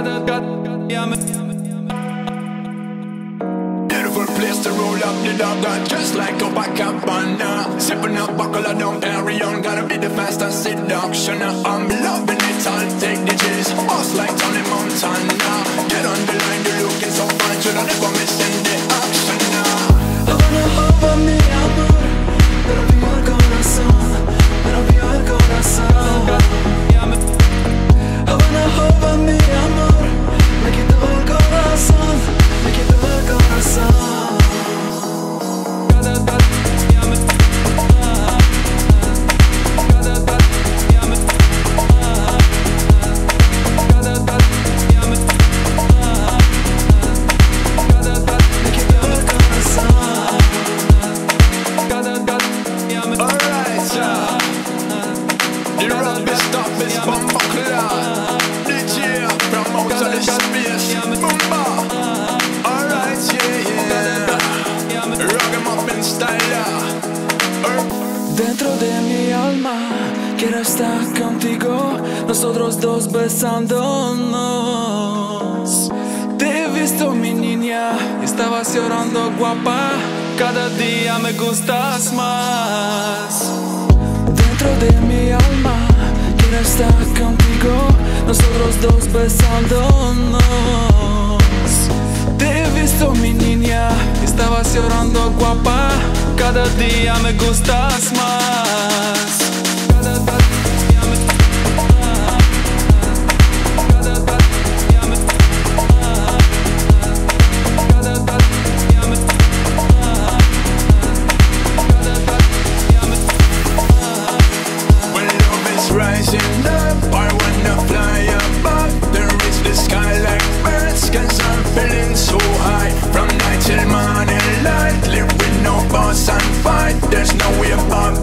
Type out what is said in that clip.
Beautiful place to roll up the dog, got just like Copacabana. Sipping up buckle, I don't carry on. Gotta be the fastest seduction. I'm loving it, I'll take the chase. Boss like Tony Montana. Get on the line, you're looking so fine. Should I never missing the action now? Habana, mi amor, pero vio el corazón, pero vio el corazón. Habana, mi amor, me quitó el corazón, me quitó el corazón. Dentro de mi alma quiero estar contigo, nosotros dos besándonos. Te he visto, mi niña, estabas llorando guapa, cada día me gustas más. Dentro de mi alma quiero estar contigo, nosotros dos besándonos. Te he visto, mi niña, estabas llorando guapa, cada día me gustas más. When love is rising up, I wanna fly above. Then reach the sky like birds, 'cause I'm feeling so high. From night till morning light, live with no boss and fight. There's no way about